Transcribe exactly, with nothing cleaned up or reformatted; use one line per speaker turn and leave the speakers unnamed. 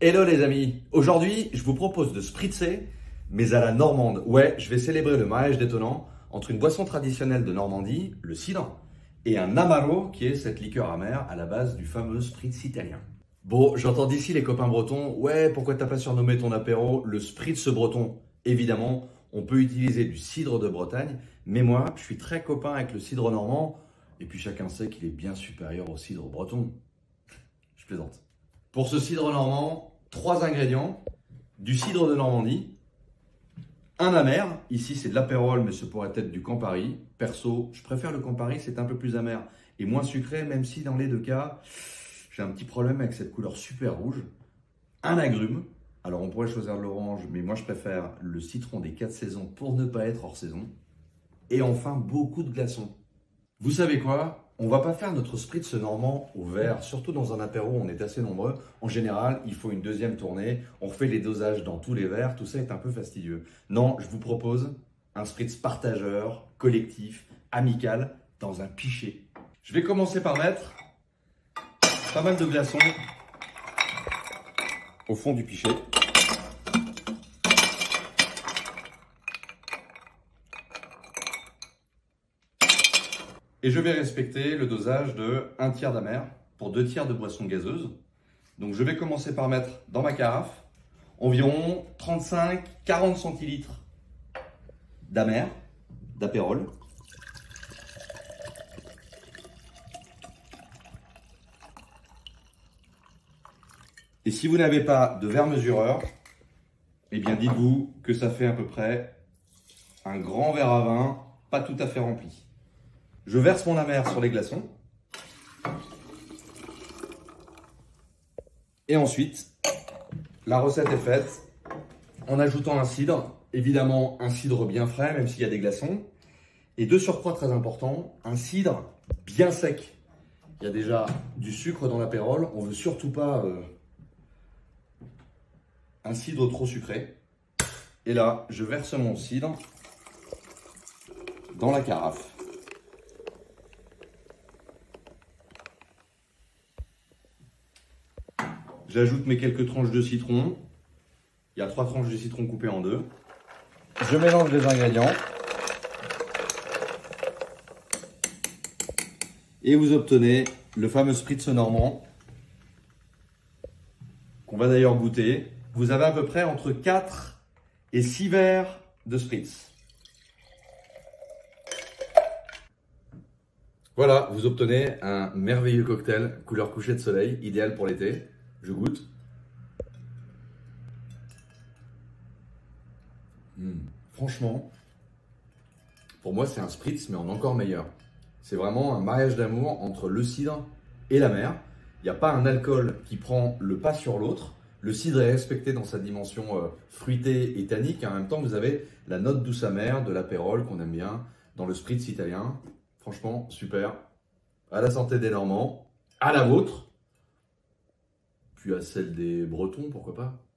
Hello les amis, aujourd'hui je vous propose de spritzer, mais à la normande. Ouais, je vais célébrer le mariage détonnant entre une boisson traditionnelle de Normandie, le cidre, et un amaro qui est cette liqueur amère à la base du fameux spritz italien. Bon, j'entends d'ici les copains bretons, ouais, pourquoi t'as pas surnommé ton apéro le spritz breton? Évidemment, on peut utiliser du cidre de Bretagne, mais moi je suis très copain avec le cidre normand, et puis chacun sait qu'il est bien supérieur au cidre breton. Je plaisante. Pour ce cidre normand, trois ingrédients, du cidre de Normandie, un amer, ici c'est de l'apérole mais ce pourrait être du Campari. Perso, je préfère le Campari, c'est un peu plus amer et moins sucré, même si dans les deux cas, j'ai un petit problème avec cette couleur super rouge. Un agrume, alors on pourrait choisir de l'orange, mais moi je préfère le citron des quatre saisons pour ne pas être hors saison. Et enfin, beaucoup de glaçons. Vous savez quoi? On va pas faire notre spritz normand au verre, surtout dans un apéro, on est assez nombreux. En général, il faut une deuxième tournée, on refait les dosages dans tous les verres, tout ça est un peu fastidieux. Non, je vous propose un spritz partageur, collectif, amical, dans un pichet. Je vais commencer par mettre pas mal de glaçons au fond du pichet. Et je vais respecter le dosage de un tiers d'amer pour deux tiers de boisson gazeuse. Donc je vais commencer par mettre dans ma carafe environ trente-cinq à quarante centilitres d'amer, d'apérole. Et si vous n'avez pas de verre mesureur, eh bien dites-vous que ça fait à peu près un grand verre à vin, pas tout à fait rempli. Je verse mon amer sur les glaçons. Et ensuite, la recette est faite en ajoutant un cidre. Évidemment, un cidre bien frais, même s'il y a des glaçons. Et de surcroît, très important, un cidre bien sec. Il y a déjà du sucre dans l'apérole. On ne veut surtout pas euh, un cidre trop sucré. Et là, je verse mon cidre dans la carafe. J'ajoute mes quelques tranches de citron. Il y a trois tranches de citron coupées en deux. Je mélange les ingrédients. Et vous obtenez le fameux spritz normand qu'on va d'ailleurs goûter. Vous avez à peu près entre quatre et six verres de spritz. Voilà, vous obtenez un merveilleux cocktail couleur coucher de soleil, idéal pour l'été. Je goûte. Mmh. Franchement, pour moi, c'est un spritz, mais en encore meilleur. C'est vraiment un mariage d'amour entre le cidre et la mer. Il n'y a pas un alcool qui prend le pas sur l'autre. Le cidre est respecté dans sa dimension euh, fruitée et tannique. En même temps, vous avez la note douce amère de l'apérole qu'on aime bien dans le spritz italien. Franchement, super. À la santé des Normands, à la vôtre. Puis à celle des Bretons, pourquoi pas.